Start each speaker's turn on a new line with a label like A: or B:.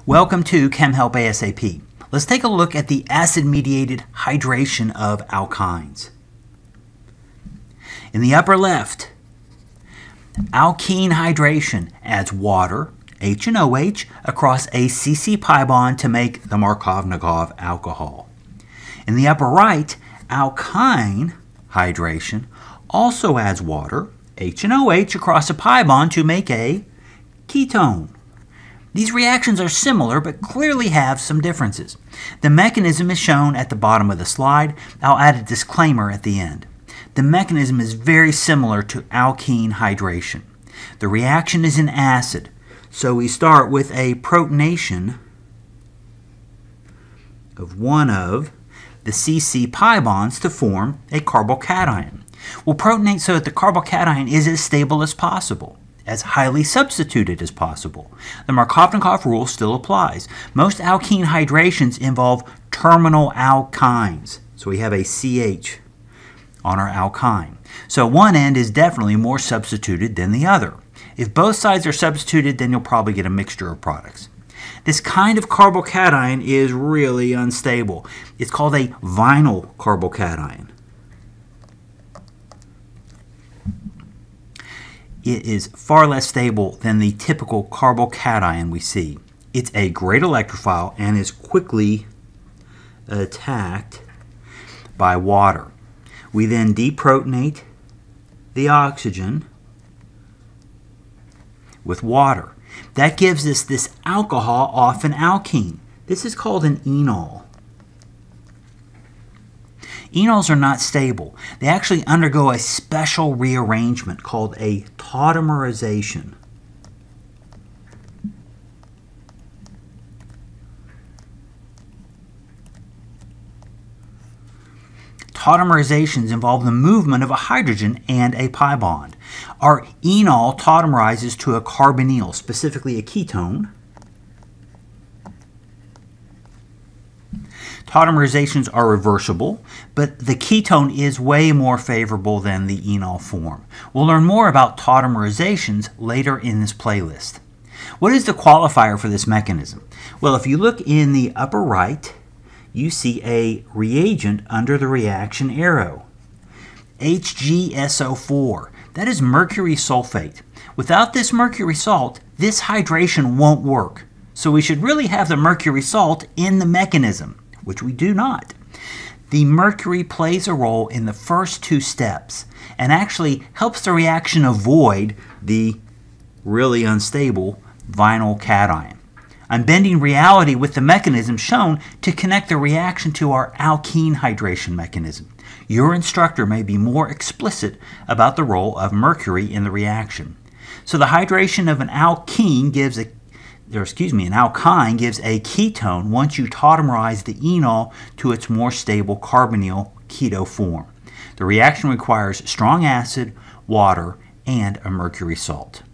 A: Welcome to Chem Help ASAP. Let's take a look at the acid-mediated hydration of alkynes. In the upper left, alkene hydration adds water, H and OH, across a CC pi bond to make the Markovnikov alcohol. In the upper right, alkyne hydration also adds water, H and OH, across a pi bond to make a ketone. These reactions are similar but clearly have some differences. The mechanism is shown at the bottom of the slide. I'll add a disclaimer at the end. The mechanism is very similar to alkene hydration. The reaction is an acid, so we start with a protonation of one of the CC pi bonds to form a carbocation. We'll protonate so that the carbocation is as stable as possible, as highly substituted as possible. The Markovnikov rule still applies. Most alkene hydrations involve terminal alkynes. So we have a CH on our alkyne. So one end is definitely more substituted than the other. If both sides are substituted, then you'll probably get a mixture of products. This kind of carbocation is really unstable. It's called a vinyl carbocation. It is far less stable than the typical carbocation we see. It's a great electrophile and is quickly attacked by water. We then deprotonate the oxygen with water. That gives us this alcohol off an alkene. This is called an enol. Enols are not stable. They actually undergo a special rearrangement called a tautomerization. Tautomerizations involve the movement of a hydrogen and a pi bond. Our enol tautomerizes to a carbonyl, specifically a ketone. Tautomerizations are reversible, but the ketone is way more favorable than the enol form. We'll learn more about tautomerizations later in this playlist. What is the qualifier for this mechanism? Well, if you look in the upper right, you see a reagent under the reaction arrow. HgSO4. That is mercury sulfate. Without this mercury salt, this hydration won't work. So we should really have the mercury salt in the mechanism, which we do not. The mercury plays a role in the first two steps and actually helps the reaction avoid the really unstable vinyl cation. I'm bending reality with the mechanism shown to connect the reaction to our alkene hydration mechanism. Your instructor may be more explicit about the role of mercury in the reaction. So the hydration of an alkene gives an alkyne gives a ketone once you tautomerize the enol to its more stable carbonyl keto form. The reaction requires strong acid, water, and a mercury salt.